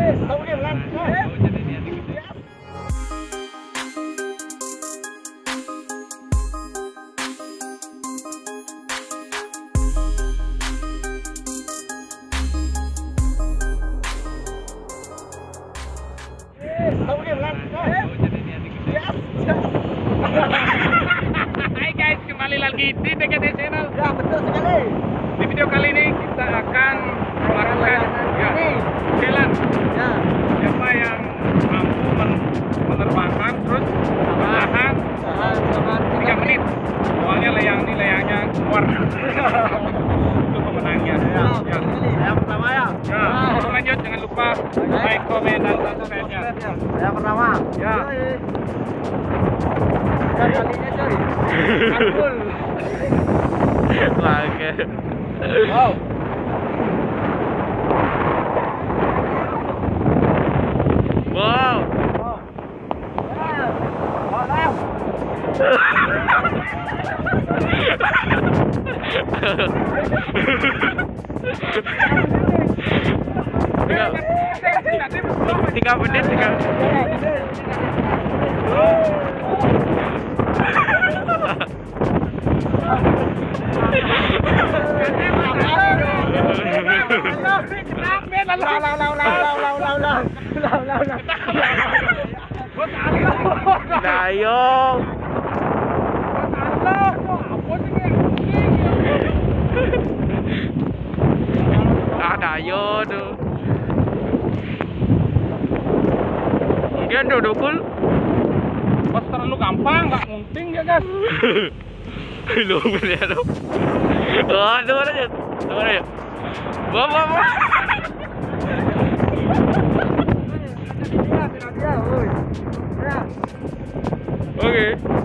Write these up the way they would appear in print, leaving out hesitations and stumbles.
Hai guys, kembali lagi di TKT Channel. Ya, betul sekali. Di video kali ini kita akan melakukan jalan. Ya. Siapa yang mampu menerbangkan terus bertahan 3 menit. Soalnya layangnya keluar. Itu pemenangnya. Ya. Yang pertama ya. Ya, sebelum lanjut jangan lupa like, komen, dan subscribe-nya. Yang pertama. Ya. Kalinya coy. Ampun. Bangke. Wow. Wow. Tiga menit. Dayong. Dayo tuh. Dia dudukul. Pas terlalu gampang, nggak ngunting ya guys. Lu bener lu. Oh, dengar aja. Bawa. Oke.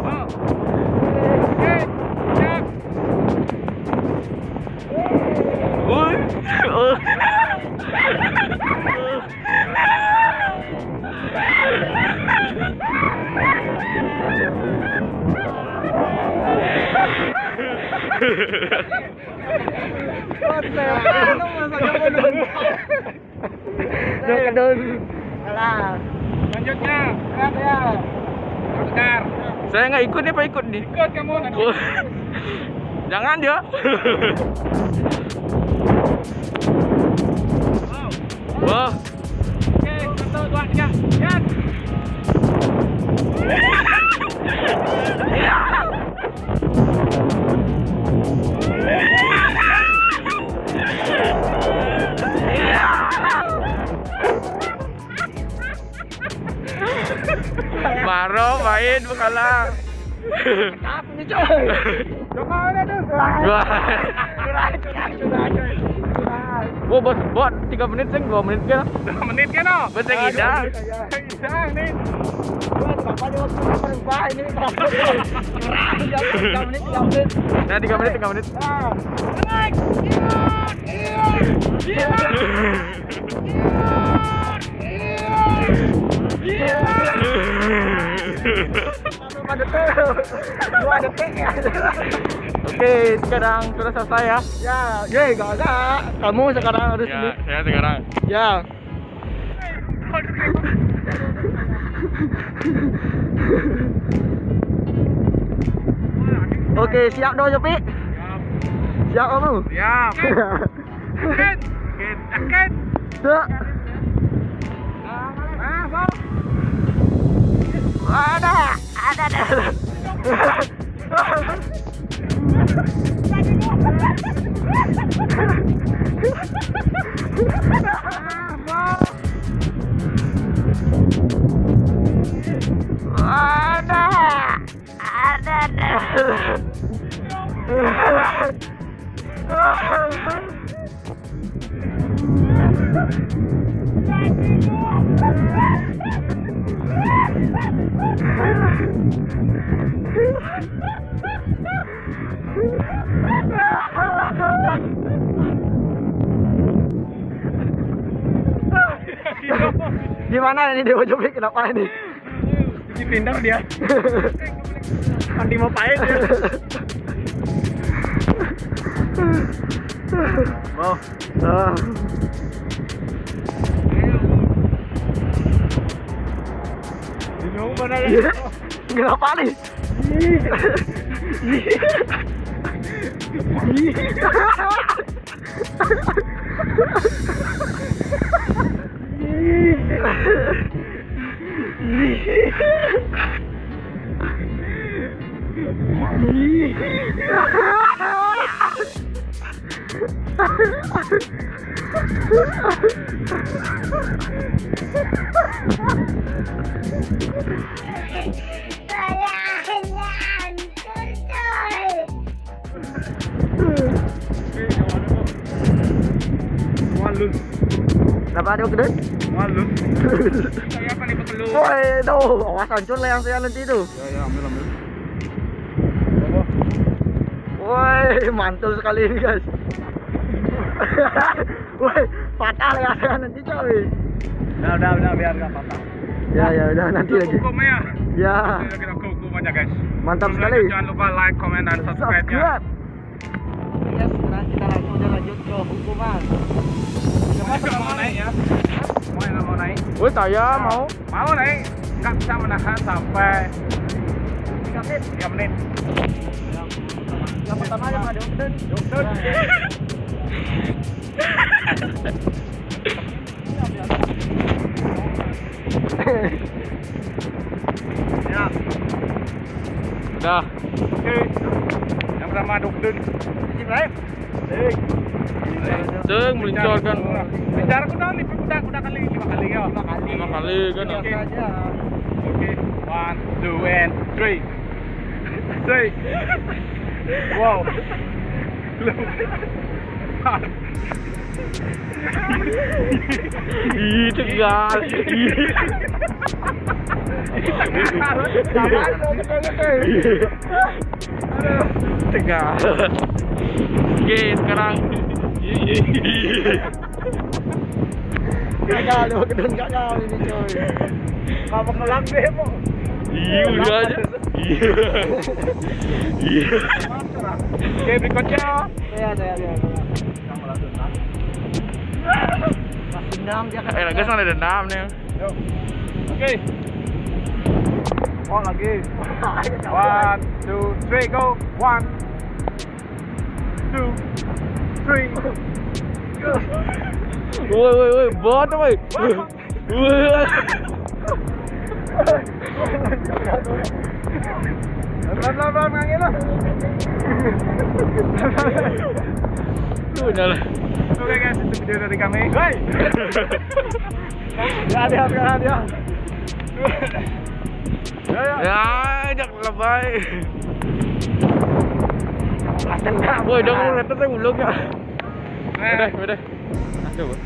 Selanjutnya, ya. Oscar. Saya nggak ikut nih, Pak, ikut nih. Ikut kamu nanti. Jangan ya. Wah. Oke, 1, 2, 3, ya. Maro main kalah. Apa nih coy? Coba tuh. Wah. Wah, buat 3 menit sing 2 menit kan? 2 menit kan no? Betul idang. Idang nih. Nah, 3 menit. Oke, sekarang sudah selesai ya. Ya, enggak. Kamu sekarang harus Ya, ini. saya sekarang. Ya. Oke, siap dong, Jopi. Siap kamu? Siap. Yakin. Siap. Ada. Gimana ini Dewa Jopi, kenapa ini? Cuci pintar dia. Nanti mau pahit dia. Mau. Kenapa nih? Malu. Kenapa ada kedut? Malu. Saya apa nih pekelur? Woi, tuh, awas hancur lah yang saya nanti tuh. Ya, ambil. Woi, mantul sekali ini guys. Woi, patah lah yang saya nanti coy. Udah, biar nggak patah. Ya, udah nanti lagi. Hukumnya. Ya, Kita hukum aja guys. mantap Sebelum sekali. lanjut, jangan lupa like, comment, dan subscribe-nya. Yes, sekarang kita langsung lanjut ke hukuman. Semuanya nggak mau naik ya? Semuanya nggak mau naik? Woi saya mau. Mau naik? Nggak bisa menahan sampai 3 menit. Yang pertama yang ada kedut. Ya. Dah. Oke. Yang pertama Dukdun. Ibrahim. Deng meluncurkan. Bicara udah kali 5 kali ya. 5 kali kan. Oke. Oke. 1, 2, and 3. 3. Wow. Ih, tegal. Tegal. Oke, sekarang. Gagal loh, kedun gagal ini coy. Kamu ngelak deh mo. Iya, udah aja. Iya. Oke, berikutnya. Ya. Mas dendam dia kan. Guys, mana dendam nih. Oke. Oh lagi. 1, 2, 3, go. 1, 2, 3, go. Woi, bot woi. Woi. Pelan-pelan ngangin lah. Udah lah. Oke guys, itu video dari kami. Hei. Ya. Ya, jak lebay. Woi, dong lu lihat tuh ulungnya. Udah. Coba.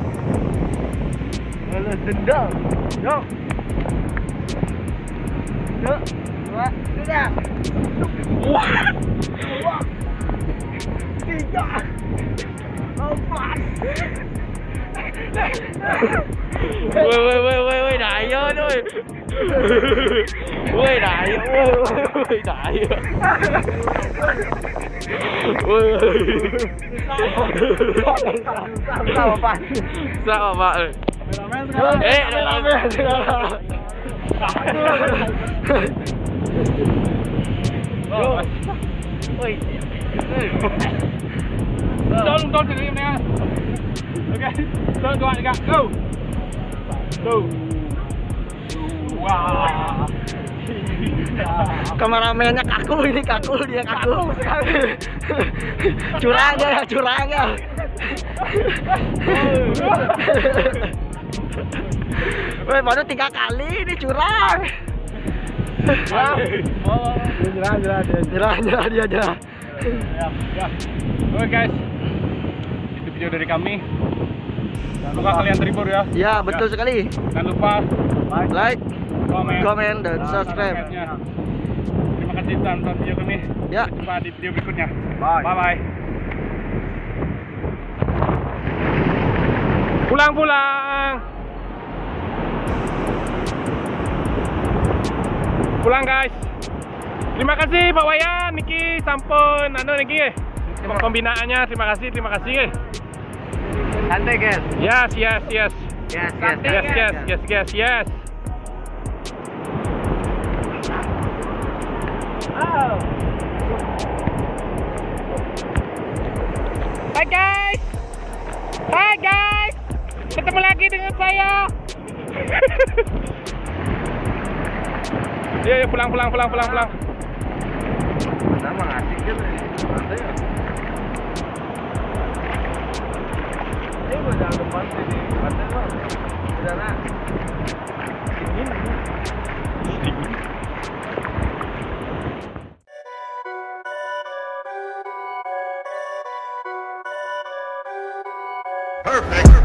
Balas dendam. Yo. 2, 3. Wah. 3. 4. Woi, dayo thôi. Woi, dayo. Sao Pak? Sao Pak ơi? Don't leave now. Okay, don't go out again. Go. Wow. Kameramennya kaku ini, dia kaku sekali. Curang ya. Woi, baru 3 kali ini curang. Jerah dia. Ya. Oke guys, itu video dari kami. Semoga kalian terhibur ya. Ya, betul sekali. Jangan lupa Like, komen, komen dan subscribe. Terima kasih telah nonton video kami. Ya. Sampai jumpa di video berikutnya. Bye. Pulang guys. Terima kasih Pak Wayan, Niki sampun niki pembinaannya. Terima kasih. Santai guys. Yes. Yes. Hai guys. Hai guys. Ketemu lagi dengan saya. Ya, pulang. Sama asik kan santai ya. Ini gua jangan depan sini. Santai Bang. Udah lah. Dingin. Perfect.